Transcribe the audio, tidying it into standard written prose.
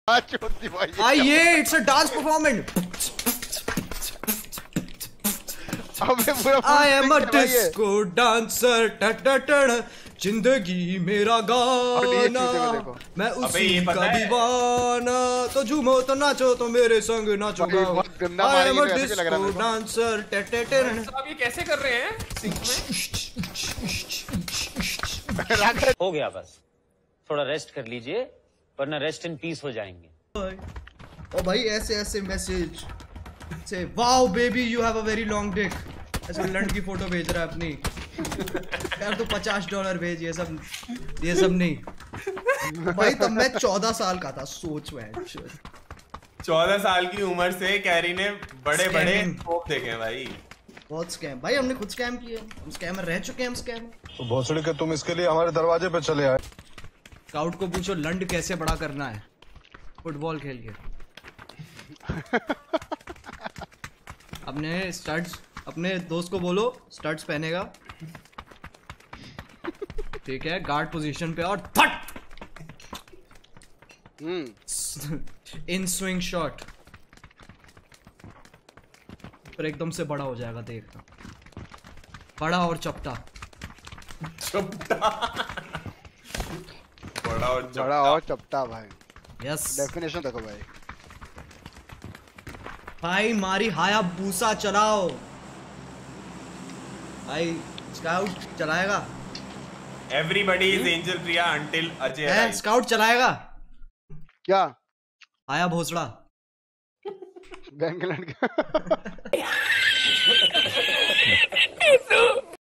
आइए, it's a dance performance. I am a disco dancer, जिंदगी मेरा गाना, मैं उसी का दीवाना, तो झूमो तो नाचो तो मेरे संग नाचो गाओ। I am a disco dancer. आप ये कैसे कर रहे हैं सिंक में? हो गया बस, थोड़ा रेस्ट कर लीजिए वरना रेस्ट इन पीस हो जाएंगे। ओ भाई ऐसे ऐसे मैसेज से, wow baby you have a very long dick, ऐसे लंड की फोटो भेज रहा है अपनी। यार तू $50 भेज, ये सब नहीं भाई। तब मैं 14 साल का था, सोच में 14 साल की उम्र से कैरी ने बड़े बड़े स्कोप देखे हैं भाई। बहुत स्कैम भाई, हमने खुद स्कैम किए, हम स्कैमर रह चुके हैं। हम स्कैम तो भोसड़ी के तुम इसके लिए हमारे दरवाजे पे चले आए। स्काउट को पूछो लंड कैसे बड़ा करना है फुटबॉल खेल के। अपने स्टड्स, अपने दोस्त को बोलो स्टड्स पहनेगा, ठीक है, गार्ड पोजीशन पे, और फट इन स्विंग शॉट, फिर एकदम से बड़ा हो जाएगा, देखना, बड़ा और चपटा। बड़ा और चपटा भाई। यस, डेफिनेशन देखो भाई। भाई मारी हाया बूसा चलाओ भाई। स्काउट चलाएगा। Everybody is angel Priya Antil Ajay. Scout चलाएगा क्या? आया भोसड़ा गैंगलैंड का